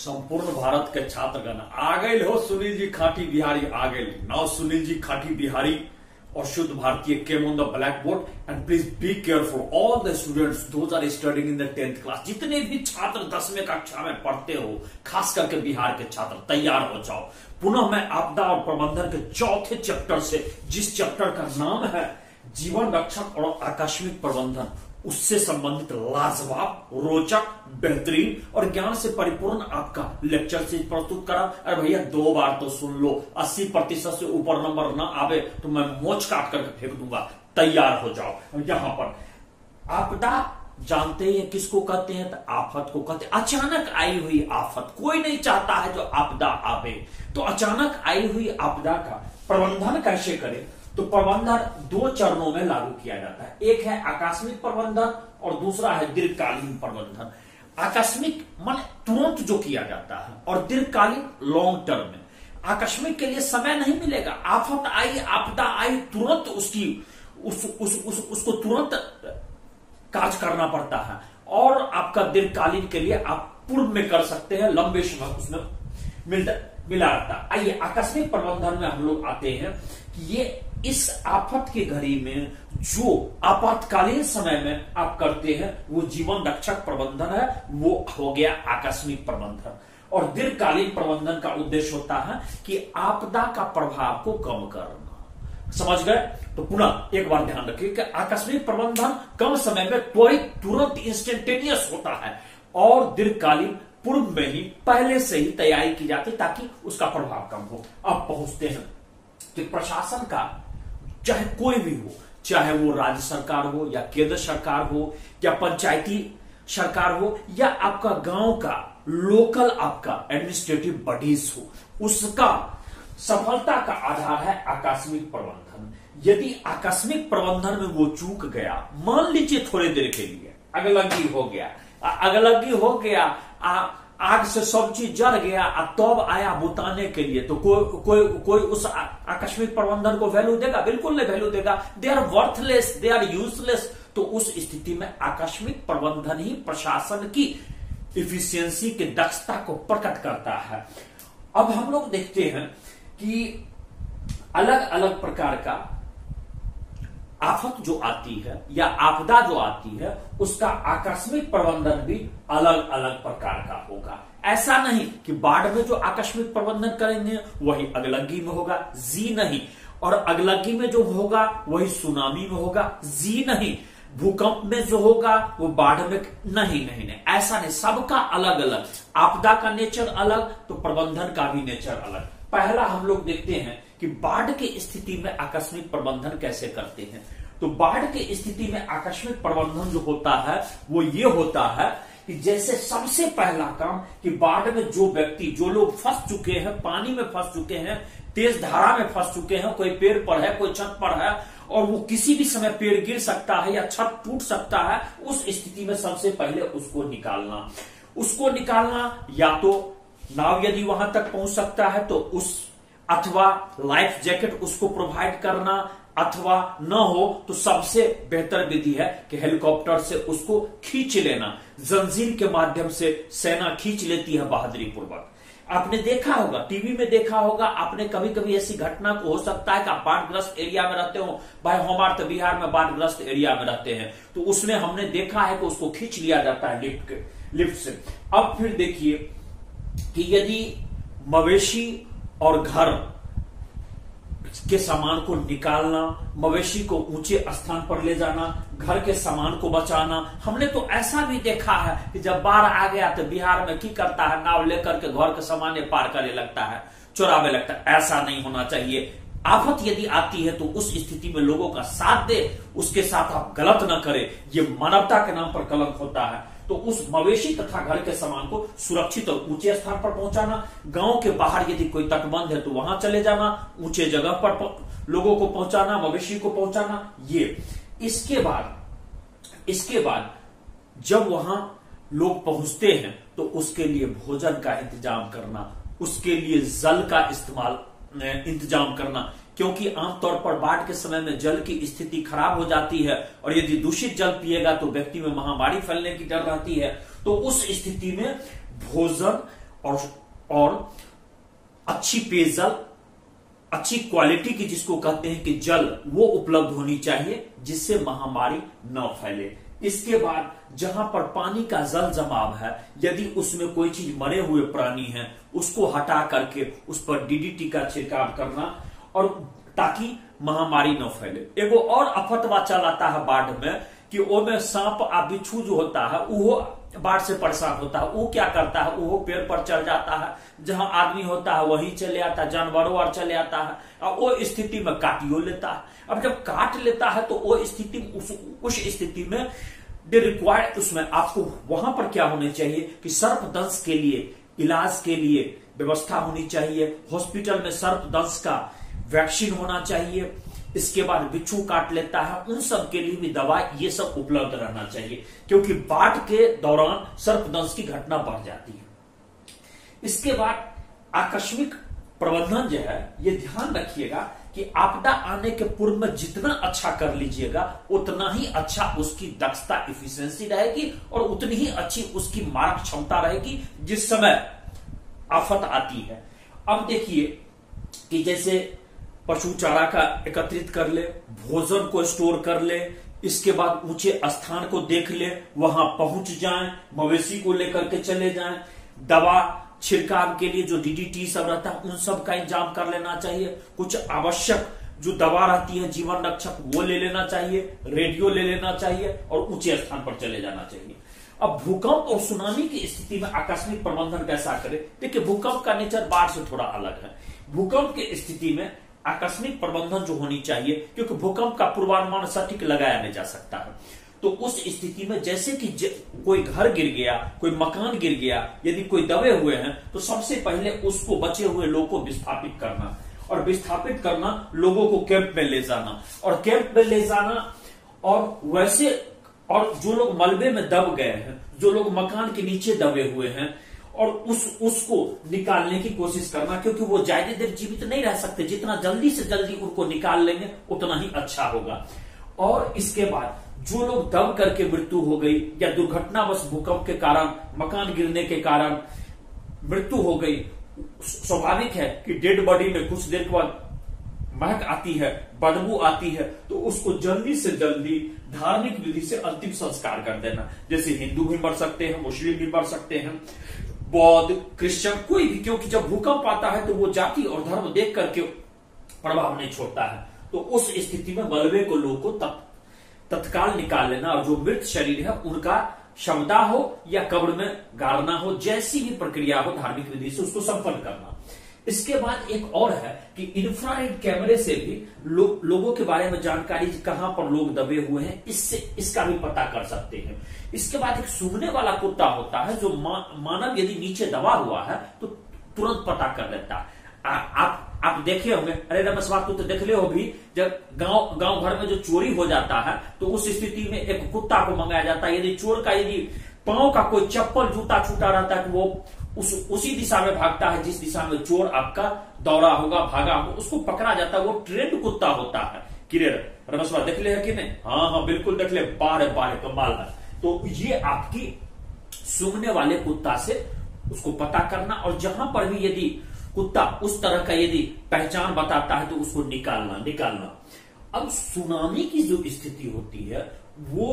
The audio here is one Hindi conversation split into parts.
संपूर्ण भारत के छात्रगण आ गए हो। सुनील जी खाटी बिहारी आ गए। नाउ सुनील जी खाटी बिहारी और शुद्ध भारतीय came on the blackboard and please be careful all the students those are studying in the 10th class. जितने भी छात्र 10वीं कक्षा में पढ़ते हो, खास करके बिहार के छात्र, तैयार हो जाओ। पुनः मैं आपदा और प्रबंधन के चौथे चैप्टर से, जिस चैप्टर का नाम है जीवन रक्षक और आकस्मिक प्रबंधन, उससे संबंधित लाजवाब, रोचक, बेहतरीन और ज्ञान से परिपूर्ण आपका लेक्चर से प्रस्तुत करा। अरे भैया 2 बार तो सुन लो, 80% से ऊपर नंबर ना आवे तो मैं मोच काट करके फेंक दूंगा। तैयार हो जाओ। यहां पर आपदा जानते हैं किसको कहते हैं? तो आफत को कहते हैं। अचानक आई हुई आफत, कोई नहीं चाहता है जो आपदा आवे। तो अचानक आई हुई आपदा का प्रबंधन कैसे करें? तो प्रबंधन 2 चरणों में लागू किया जाता है। एक है आकस्मिक प्रबंधन और दूसरा है दीर्घकालीन प्रबंधन। आकस्मिक माने तुरंत जो किया जाता है और दीर्घकालीन लॉन्ग टर्म में। आकस्मिक के लिए समय नहीं मिलेगा। आफत आई, आपदा आई, तुरंत उसको तुरंत कार्य करना पड़ता है। और आपका दीर्घकालीन के लिए आप पूर्व में कर सकते हैं, लंबे समय उसमें मिला रहता। आइए आकस्मिक प्रबंधन में हम लोग आते हैं कि ये इस आफत की घड़ी में जो आपातकालीन समय में आप करते हैं वो जीवन रक्षक प्रबंधन है, वो हो गया आकस्मिक प्रबंधन। और दीर्घकालीन प्रबंधन का उद्देश्य होता है कि आपदा का प्रभाव को कम करना। समझ गए? तो पुनः एक बार ध्यान रखिए कि आकस्मिक प्रबंधन कम समय में त्वरित, तुरंत, इंस्टेंटेनियस होता है और दीर्घकालीन पूर्व में ही पहले से ही तैयारी की जाती ताकि उसका प्रभाव कम हो। अब पहुंचते हैं कि प्रशासन का, चाहे कोई भी हो, चाहे वो राज्य सरकार हो या केंद्र सरकार हो या पंचायती सरकार हो या आपका गांव का लोकल आपका एडमिनिस्ट्रेटिव बॉडीज हो, उसका सफलता का आधार है आकस्मिक प्रबंधन। यदि आकस्मिक प्रबंधन में वो चूक गया, मान लीजिए थोड़ी देर के लिए अगलगी हो गया, आग से सब चीज जल गया, तब आया बुताने के लिए, तो कोई उस आकस्मिक प्रबंधन को वैल्यू देगा? बिल्कुल नहीं वैल्यू देगा। They are worthless, they are useless. तो उस स्थिति में आकस्मिक प्रबंधन ही प्रशासन की इफिशियंसी की दक्षता को प्रकट करता है। अब हम लोग देखते हैं कि अलग अलग प्रकार का आफत जो आती है या आपदा जो आती है, उसका आकस्मिक प्रबंधन भी अलग अलग प्रकार का होगा। ऐसा नहीं कि बाढ़ में जो आकस्मिक प्रबंधन करेंगे वही अगलगी में होगा, जी नहीं। और अगलगी में जो होगा वही सुनामी में होगा, जी नहीं। भूकंप में जो होगा वो बाढ़ में नहीं। ऐसा नहीं, सबका अलग अलग। आपदा का नेचर अलग तो प्रबंधन का भी नेचर अलग। पहला हम लोग देखते हैं कि बाढ़ की स्थिति में आकस्मिक प्रबंधन कैसे करते हैं। तो बाढ़ की स्थिति में आकस्मिक प्रबंधन जो होता है वो ये होता है कि जैसे सबसे पहला काम कि बाढ़ में जो व्यक्ति, जो लोग फंस चुके हैं, पानी में फंस चुके हैं, तेज धारा में फंस चुके हैं, कोई पेड़ पर है, कोई छत पर है और वो किसी भी समय पेड़ गिर सकता है या छत टूट सकता है, उस स्थिति में सबसे पहले उसको निकालना या तो नाव यदि वहां तक पहुंच सकता है तो अथवा लाइफ जैकेट उसको प्रोवाइड करना, अथवा न हो तो सबसे बेहतर विधि है कि हेलीकॉप्टर से उसको खींच लेना। जंजीर के माध्यम से सेना खींच लेती है बहादुरी पूर्वक। आपने देखा होगा, टीवी में देखा होगा, आपने कभी कभी ऐसी घटना को हो सकता है कि आप बाढ़ग्रस्त एरिया में रहते हो। भाई हमारे तो बिहार में बाढ़ग्रस्त एरिया में रहते हैं, तो उसमें हमने देखा है कि उसको खींच लिया जाता है लिफ्ट से। अब फिर देखिए कि यदि मवेशी और घर के सामान को निकालना, मवेशी को ऊंचे स्थान पर ले जाना, घर के सामान को बचाना। हमने तो ऐसा भी देखा है कि जब बाढ़ आ गया तो बिहार में की करता है, नाव लेकर के घर के सामान पार करने लगता है, चुरावे लगता है। ऐसा नहीं होना चाहिए। आफत यदि आती है तो उस स्थिति में लोगों का साथ दे, उसके साथ आप गलत न करें। ये मानवता के नाम पर कलंक होता है। तो उस मवेशी तथा घर के सामान को सुरक्षित और ऊंचे स्थान पर पहुंचाना। गांव के बाहर यदि कोई तटबंध है तो वहां चले जाना, ऊंचे जगह पर लोगों को पहुंचाना, मवेशी को पहुंचाना। ये इसके बाद जब वहां लोग पहुंचते हैं तो उसके लिए भोजन का इंतजाम करना, उसके लिए जल का इंतजाम करना, क्योंकि आमतौर पर बाढ़ के समय में जल की स्थिति खराब हो जाती है और यदि दूषित जल पिएगा तो व्यक्ति में महामारी फैलने की डर रहती है। तो उस स्थिति में भोजन और अच्छी पेयजल, अच्छी क्वालिटी की जिसको कहते हैं कि जल, वो उपलब्ध होनी चाहिए जिससे महामारी न फैले। इसके बाद जहां पर पानी का जल जमाव है, यदि उसमें कोई चीज मरे हुए प्राणी है, उसको हटा करके उस पर डीडीटी का छिड़काव करना, और ताकि महामारी न फैले। एगो और अफतवा चलाता है बाढ़ में कि ओमे सांप आ बिच्छू जो होता है वो बाढ़ से परेशान होता है। वो क्या करता है, वो पेड़ पर चढ़ जाता है, जहां आदमी होता है वहीं चले आता है, जानवरों और चले आता है, और वो स्थिति में काटियो लेता है। अब जब काट लेता है तो वो स्थिति, उस स्थिति में रिक्वायर्ड, उसमें आपको वहां पर क्या होने चाहिए कि सर्पदंश के लिए, इलाज के लिए व्यवस्था होनी चाहिए। हॉस्पिटल में सर्पदंश का वैक्सीन होना चाहिए। इसके बाद बिच्छू काट लेता है, उन सब के लिए भी दवा, ये सब उपलब्ध रहना चाहिए, क्योंकि बाढ़ के दौरान सर्पदंश की घटना बढ़ जाती है। इसके बाद आकस्मिक प्रबंधन जो है, ये ध्यान रखिएगा कि आपदा आने के पूर्व में जितना अच्छा कर लीजिएगा उतना ही अच्छा उसकी दक्षता, इफिशिएंसी रहेगी, और उतनी ही अच्छी उसकी मारक क्षमता रहेगी जिस समय आफत आती है। अब देखिए कि जैसे पशु चारा का एकत्रित कर ले, भोजन को स्टोर कर ले, इसके बाद ऊंचे स्थान को देख ले, वहां पहुंच जाएं, मवेशी को लेकर के चले जाएं, दवा छिड़काव के लिए जो डीडीटी सब रहता है उन सब का इंतजाम कर लेना चाहिए। कुछ आवश्यक जो दवा रहती है जीवन रक्षक वो ले लेना चाहिए, रेडियो ले लेना चाहिए, और ऊंचे स्थान पर चले जाना चाहिए। अब भूकंप और सुनामी की स्थिति में आकस्मिक प्रबंधन कैसा करें? देखिए, भूकंप का नेचर बाढ़ से थोड़ा अलग है। भूकंप की स्थिति में आकस्मिक प्रबंधन जो होनी चाहिए, क्योंकि भूकंप का पूर्वानुमान सटीक लगाया नहीं जा सकता है, तो उस स्थिति में जैसे कि कोई घर गिर गया, कोई मकान गिर गया, यदि कोई दबे हुए हैं, तो सबसे पहले उसको, बचे हुए लोगों को विस्थापित करना, और विस्थापित करना लोगों को कैंप में ले जाना, और कैंप में ले जाना, और वैसे, और जो लोग मलबे में दब गए हैं, जो लोग मकान के नीचे दबे हुए हैं, और उसको निकालने की कोशिश करना, क्योंकि वो ज्यादा देर जीवित नहीं रह सकते। जितना जल्दी से जल्दी उनको निकाल लेंगे उतना ही अच्छा होगा। और इसके बाद जो लोग दब करके मृत्यु हो गई, या दुर्घटनावश भूकंप के कारण, मकान गिरने के कारण मृत्यु हो गई, स्वाभाविक है कि डेड बॉडी में कुछ देर के बाद महक आती है, बदबू आती है, तो उसको जल्दी से जल्दी धार्मिक विधि से अंतिम संस्कार कर देना। जैसे हिंदू भी मर सकते हैं, मुस्लिम भी मर सकते हैं, बौद्ध, क्रिश्चियन, कोई भी, क्योंकि जब भूकंप आता है तो वो जाति और धर्म देख करके प्रभाव नहीं छोड़ता है। तो उस स्थिति में मलबे को लोगों को तत्काल निकाल लेना, और जो मृत शरीर है उनका शवदाह हो या कब्र में गाड़ना हो, जैसी भी प्रक्रिया हो धार्मिक विधि से उसको संपन्न करना। इसके बाद एक और है कि इंफ्रारेड कैमरे से भी लोगों के बारे में जानकारी, कहां पर लोग दबे हुए हैं, इसका भी पता कर सकते हैं। इसके बाद एक सूंघने वाला कुत्ता होता है, जो मानव यदि नीचे दबा हुआ है तो तुरंत पता कर लेता है। आप देखे होंगे, अरे रमेश बात तो देख ले हो भी, जब गांव भर में जो चोरी हो जाता है तो उस स्थिति में एक कुत्ता को मंगाया जाता है। यदि चोर का यदि पांव का कोई चप्पल जूता छूटा रहता है, वो उसी दिशा में भागता है जिस दिशा में चोर आपका दौड़ा होगा, भागा होगा, उसको पकड़ा जाता है। वो ट्रेंड कुत्ता होता है। क्लियर रमेश बात देख ले है कि नहीं? हाँ बिल्कुल देख ले, बार कमाल है। तो ये आपकी सूंघने वाले कुत्ता से उसको पता करना, और जहां पर भी यदि कुत्ता उस तरह का यदि पहचान बताता है तो उसको निकालना। अब सुनामी की जो स्थिति होती है वो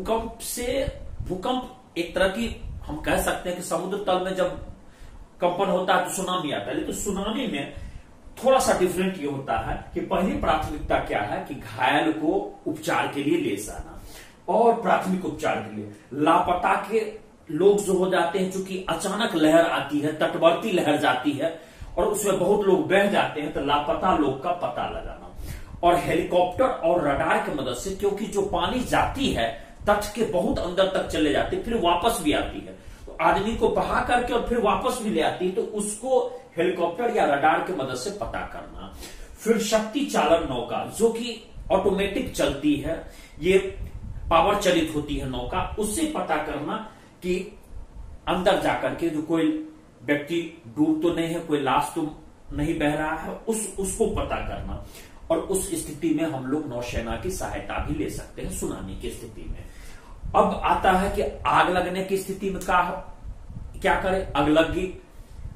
भूकंप एक तरह की, हम कह सकते हैं कि समुद्र तल में जब कंपन होता है तो सुनामी आता है, लेकिन सुनामी में थोड़ा सा डिफरेंट ये होता है कि पहली प्राथमिकता क्या है कि घायल को उपचार के लिए ले जाना, और प्राथमिक उपचार के लिए लापता के लोग जो हो जाते हैं, चूंकि अचानक लहर आती है, तटवर्ती लहर जाती है और उसमें बहुत लोग बह जाते हैं, तो लापता लोग का पता लगाना, और हेलीकॉप्टर और रडार की मदद से, क्योंकि जो पानी जाती है तट के बहुत अंदर तक चले जाती है, फिर वापस भी आती है, तो आदमी को बहा करके और फिर वापस भी ले आती है, तो उसको हेलीकॉप्टर या रडार की मदद से पता करना। फिर शक्ति चालन नौका, जो कि ऑटोमेटिक चलती है, ये पावर चलित होती है नौका, उससे पता करना कि अंदर जाकर के जो कोई व्यक्ति डूब तो नहीं है, कोई लाश तो नहीं बह रहा है, उसको पता करना। और उस स्थिति में हम लोग नौसेना की सहायता भी ले सकते हैं सुनामी की स्थिति में। अब आता है कि आग लगने की स्थिति में क्या करें? अगलगी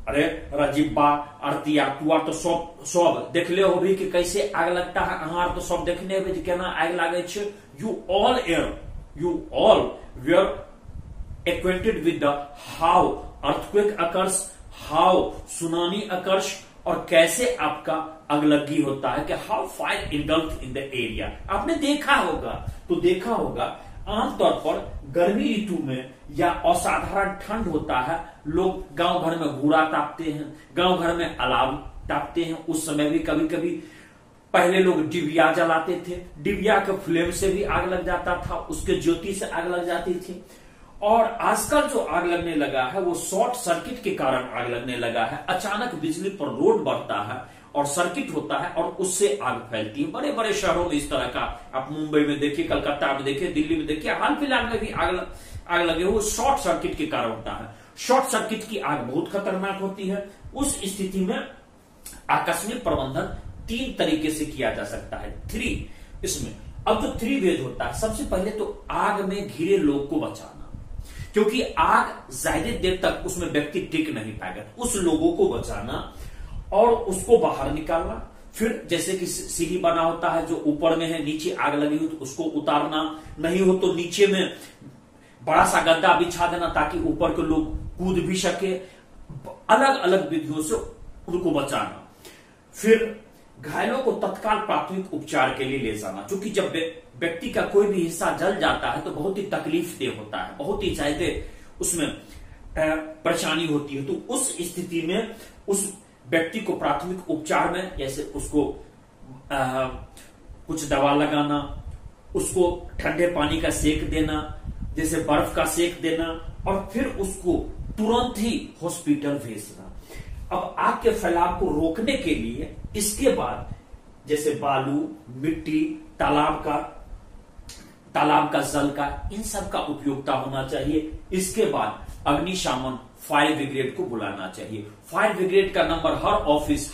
अरे राजीव आरती तुआ तो सब देखले हो भी कि कैसे आग लगता है, अहार तो सब देखने हो केना आग लागे छे। you all were acquainted with the how earthquake occurs, how tsunami occurs, और कैसे आपका अगलगी होता है कि how fire engulf in the area. आपने देखा होगा आमतौर पर गर्मी ऋतु में या असाधारण ठंड होता है, लोग गांव भर में घूरा तापते हैं, गांव भर में अलाव तापते हैं। उस समय भी कभी कभी पहले लोग डिबिया जलाते थे, डिबिया के फ्लेम से भी आग लग जाता था, उसके ज्योति से आग लग जाती थी। और आजकल जो आग लगने लगा है वो शॉर्ट सर्किट के कारण आग लगने लगा है। अचानक बिजली पर लोड बढ़ता है और सर्किट होता है और उससे आग फैलती है। बड़े बड़े शहरों में इस तरह का आप मुंबई में देखिए, कलकत्ता में देखिए, दिल्ली में देखिए, हाल फिलहाल में भी आग लगे हुए शॉर्ट सर्किट के कारण होता है। शॉर्ट सर्किट की आग बहुत खतरनाक होती है। उस स्थिति में आकस्मिक प्रबंधन 3 तरीके से किया जा सकता है। 3 इसमें अब जो 3 वेज होता है, सबसे पहले तो आग में घिरे लोग को बचाना, क्योंकि आग ज्यादा देर तक उसमें व्यक्ति टिक नहीं पाएगा। उस लोगों को बचाना और उसको बाहर निकालना। फिर जैसे कि सीढ़ी बना होता है जो ऊपर में है, नीचे आग लगी हो तो उसको उतारना, नहीं हो तो नीचे में बड़ा सा गद्दा बिछा देना ताकि ऊपर के लोग कूद भी सके। अलग अलग विधियों से उनको बचाना। फिर घायलों को तत्काल प्राथमिक उपचार के लिए ले जाना, क्योंकि जब व्यक्ति का कोई भी हिस्सा जल जाता है तो बहुत ही तकलीफ देह होता है, बहुत ही ज्यादा उसमें परेशानी होती है। तो उस स्थिति में उस व्यक्ति को प्राथमिक उपचार में जैसे उसको कुछ दवा लगाना, उसको ठंडे पानी का सेक देना, जैसे बर्फ का सेक देना, और फिर उसको तुरंत ही हॉस्पिटल भेजना। अब आग के फैलाव को रोकने के लिए इसके बाद जैसे बालू, मिट्टी, तालाब का जल का, इन सब का उपयोगिता होना चाहिए। इसके बाद अग्निशमन फायर ब्रिगेड को बुलाना चाहिए। फायर ब्रिगेड का नंबर हर ऑफिस,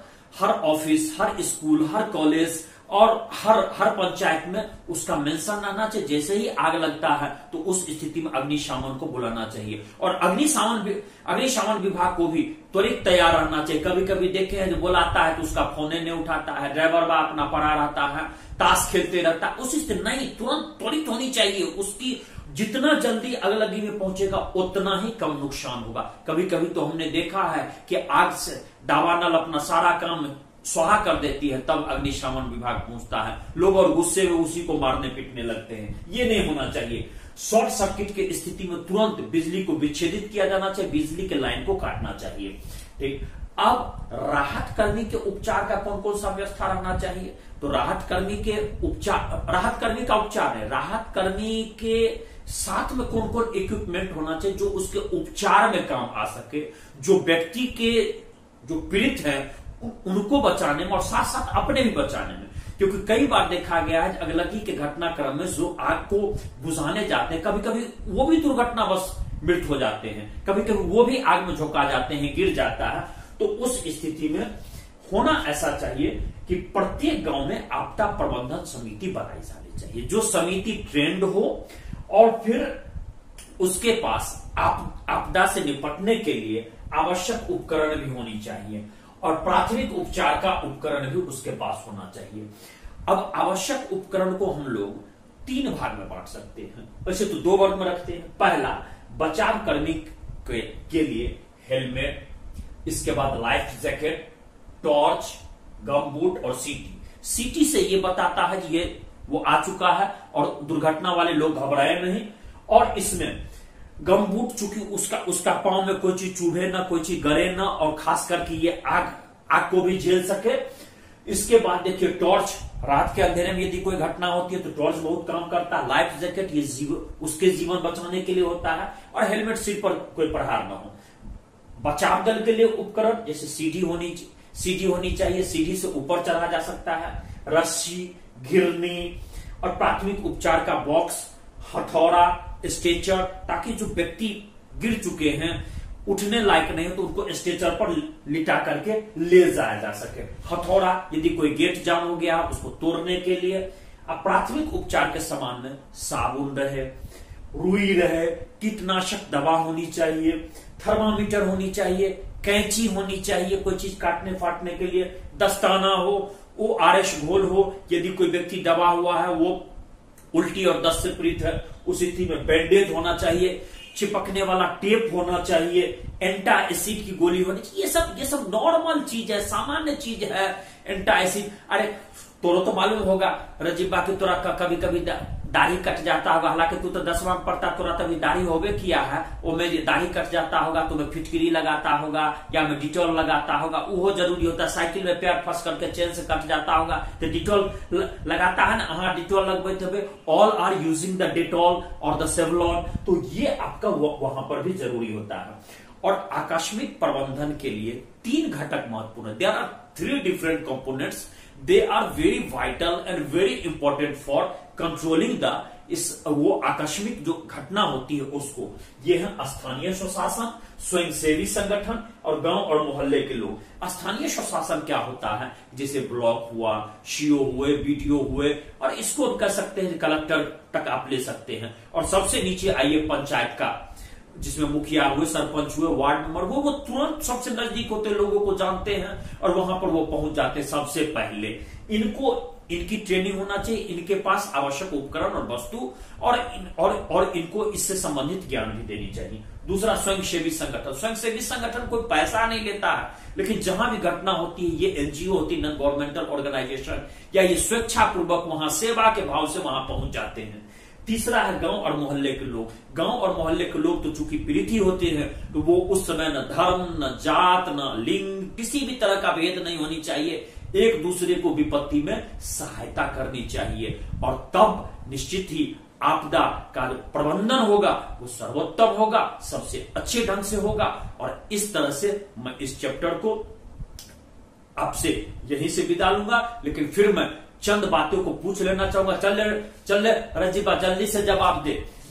हर स्कूल, हर कॉलेज और हर पंचायत में उसका मेंशन आना चाहिए। जैसे ही आग लगता है तो उस स्थिति में अग्निशमन को बुलाना चाहिए। और अग्निशमन विभाग को भी त्वरित तैयार रहना चाहिए। कभी कभी देखे हैं जो बुलाता है तो उसका फोन नहीं उठाता है, ड्राइवर बा अपना पड़ा रहता है, ताश खेलते रहता है। उस स्थिति नहीं, तुरंत त्वरित होनी चाहिए। उसकी जितना जल्दी अगलगी में पहुंचेगा उतना ही कम नुकसान होगा। कभी कभी तो हमने देखा है कि आग से दावानल अपना सारा काम स्वाहा कर देती है, तब अग्निशमन विभाग पहुंचता है। लोग और गुस्से में उसी को मारने पीटने लगते हैं। ये नहीं होना चाहिए। शॉर्ट सर्किट की स्थिति में तुरंत बिजली को विच्छेदित किया जाना चाहिए, बिजली के लाइन को काटना चाहिए। ठीक, अब राहत कर्मी के उपचार का कौन कौन सा व्यवस्था रहना चाहिए? तो राहत कर्मी का उपचार है। राहत कर्मी के साथ में कौन कौन इक्विपमेंट होना चाहिए जो उसके उपचार में काम आ सके, जो व्यक्ति के जो पीड़ित हैं उनको बचाने में और साथ साथ अपने भी बचाने में। क्योंकि कई बार देखा गया है अगलगी के घटनाक्रम में जो आग को बुझाने जाते हैं, कभी कभी वो भी दुर्घटनावश मृत हो जाते हैं, कभी कभी वो भी आग में झोंका जाते हैं, गिर जाता है। तो उस स्थिति में होना ऐसा चाहिए कि प्रत्येक गांव में आपदा प्रबंधन समिति बनाई जानी चाहिए, जो समिति ट्रेंड हो और फिर उसके पास आपदा से निपटने के लिए आवश्यक उपकरण भी होनी चाहिए और प्राथमिक उपचार का उपकरण भी उसके पास होना चाहिए। अब आवश्यक उपकरण को हम लोग 3 भाग में बांट सकते हैं। वैसे तो 2 वर्ग में रखते हैं। पहला, बचाव कर्मी के लिए हेलमेट, इसके बाद लाइफ जैकेट, टॉर्च, गमबूट और सीटी से ये बताता है कि ये वो आ चुका है और दुर्घटना वाले लोग घबराए नहीं। और इसमें गमबूट चूंकि उसका पांव में कोई चीज चुभे ना, कोई चीज गड़े ना, और खास करके ये आग को भी झेल सके। इसके बाद देखिए टॉर्च, रात के अंधेरे में यदि कोई घटना होती है तो टॉर्च बहुत काम करता है। लाइफ जैकेट ये उसके जीवन बचाने के लिए होता है। और हेलमेट सिर पर कोई प्रहार ना हो। बचाव दल के लिए उपकरण जैसे सीढ़ी होनी चाहिए, सीढ़ी से ऊपर चढ़ा जा सकता है, रस्सी, घिरनी और प्राथमिक उपचार का बॉक्स, हथौड़ा, स्ट्रेचर, ताकि जो व्यक्ति गिर चुके हैं, उठने लायक नहीं तो उनको स्ट्रेचर पर लिटा करके ले जाया जा सके। हथौड़ा यदि कोई गेट जाम हो गया उसको तोड़ने के लिए। अब प्राथमिक उपचार के सामान में साबुन रहे, रुई रहे, कीटनाशक दवा होनी चाहिए, थर्मामीटर होनी चाहिए, कैंची होनी चाहिए कोई चीज काटने फाटने के लिए, दस्ताना हो, ORS घोल हो, यदि कोई व्यक्ति दबा हुआ है, वो उल्टी और दस्त से पीड़ित है, उस स्थिति में बैंडेज होना चाहिए, चिपकने वाला टेप होना चाहिए, एंटा एसिड की गोली होनी चाहिए। ये सब नॉर्मल चीज है, सामान्य चीज है। एंटा एसिड, अरे तोरो तो मालूम होगा रजीबा की तोरा कभी कभी दाढ़ी कट जाता होगा, हालांकि तू तो 10वां में पढ़ता, तोरा तभी दाढ़ी होबे किया है, वो में दाढ़ी कट जाता होगा तो मैं फिटकरी लगाता होगा या मैं डिटॉल लगाता होगा, वो जरूरी होता है। साइकिल में पैर फंस करके चेन से कट जाता होगा तो डिटॉल लगाता है ना, हाँ डिटॉल लगवाते हुए, all are using the Dettol और द सेवलॉन, तो ये आपका वहां पर भी जरूरी होता है। और आकस्मिक प्रबंधन के लिए 3 घटक महत्वपूर्ण है। There are 3 different components, they are very vital and very important for controlling the वो आकस्मिक जो घटना होती है उसको। ये है स्थानीय स्वशासन, स्वयंसेवी संगठन और गांव और मोहल्ले के लोग। स्थानीय स्वशासन क्या होता है, जैसे ब्लॉक हुआ, सीओ हुए, बीटीओ हुए, और इसको कह सकते हैं कलेक्टर तक आप ले सकते हैं। और सबसे नीचे आइए पंचायत का, जिसमें मुखिया हुए, सरपंच हुए, वार्ड मेंबर, वो तुरंत सबसे नजदीक होते, लोगों को जानते हैं और वहां पर वो पहुंच जाते सबसे पहले। इनकी ट्रेनिंग होना चाहिए, इनके पास आवश्यक उपकरण और वस्तु और इनको इससे संबंधित ज्ञान भी देनी चाहिए। दूसरा स्वयंसेवी संगठन। स्वयंसेवी संगठन कोई पैसा नहीं लेता है, लेकिन जहां भी घटना होती है, ये एनजीओ होती है, नॉन गवर्नमेंटल ऑर्गेनाइजेशन, या ये स्वेच्छापूर्वक वहां सेवा के भाव से वहां पहुंच जाते हैं। तीसरा है गांव और मोहल्ले के लोग। गांव और मोहल्ले के लोग तो चूंकि पीड़ित ही होते हैं, तो वो उस समय न धर्म, न जात, न लिंग, किसी भी तरह का भेद नहीं होनी चाहिए, एक दूसरे को विपत्ति में सहायता करनी चाहिए, और तब निश्चित ही आपदा का प्रबंधन होगा वो सर्वोत्तम होगा, सबसे अच्छे ढंग से होगा। और इस तरह से मैं इस चैप्टर को आपसे यहीं से विदा लूंगा, लेकिन फिर मैं चंद बातों को पूछ लेना चाहूंगा। चल रजीबा जल्दी से जवाब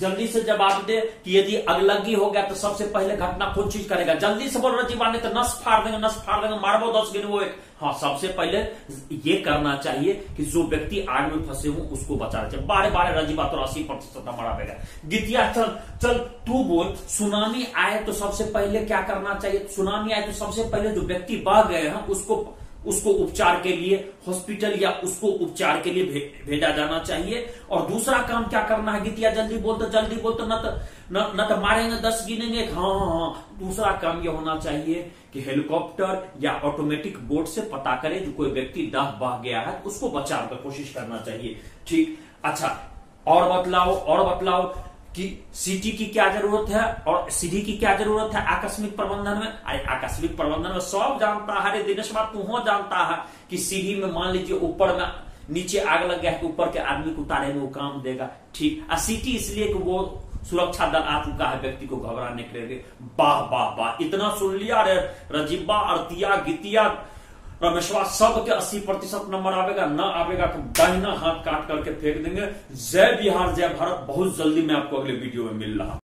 दे कि यदि अगलगी हो गया तो सबसे पहले घटना कौन चीज करेगा? जल्दी से बोल रजीबा, नहीं तो नस फाड़ देंगे, मारबो 10 गिनबो 1। हाँ, सबसे पहले ये करना चाहिए कि जो व्यक्ति आग में फंसे हो उसको बचाना चाहिए। बारे रजीबा तो 80% मरा देगा। द्वितीय, चल तू बोल, सुनामी आए तो सबसे पहले क्या करना चाहिए? सुनामी आए तो सबसे पहले जो व्यक्ति बह गए हैं उसको उपचार के लिए हॉस्पिटल या उसको उपचार के लिए भेजा जाना चाहिए। और दूसरा काम क्या करना है? गीतिया जल्दी बोल तो न तो मारेंगे 10 गिनेंगे। हाँ, दूसरा काम यह होना चाहिए कि हेलीकॉप्टर या ऑटोमेटिक बोट से पता करें जो कोई व्यक्ति बह गया है, उसको बचाव का कोशिश करना चाहिए। ठीक, अच्छा, और बतलाओ कि सीटी की क्या जरूरत है और सीधी की क्या जरूरत है आकस्मिक प्रबंधन में? आकस्मिक प्रबंधन में सब जानता है, अरे दिनेश बात तू हो जानता है कि सीधी में मान लीजिए ऊपर में नीचे आग लग गया है तो ऊपर के आदमी को उतारे में वो काम देगा। ठीक, सीटी इसलिए कि वो सुरक्षा दल आ चुका है व्यक्ति को घबराने के लिए। वाह, इतना सुन लिया रे रजीबा, अर्तिया, गितिया, रमेशवा, सब के 80% नंबर आवेगा, ना आवेगा तो दाहिना हाथ काट करके फेंक देंगे। जय बिहार, जय भारत। बहुत जल्दी मैं आपको अगले वीडियो में मिल रहा हूं।